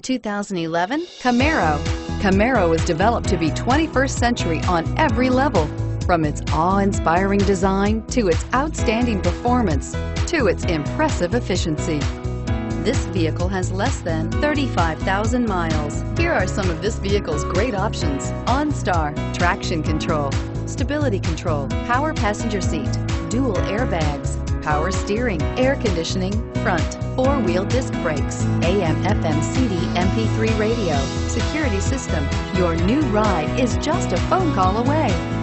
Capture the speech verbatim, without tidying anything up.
two thousand eleven Camaro. Camaro was developed to be twenty-first century on every level, from its awe-inspiring design to its outstanding performance to its impressive efficiency. This vehicle has less than thirty-five thousand miles. Here are some of this vehicle's great options: OnStar, traction control, stability control, power passenger seat, dual airbags, power steering, air conditioning, front, four-wheel disc brakes, A M F M C D M P three radio, security system. Your new ride is just a phone call away.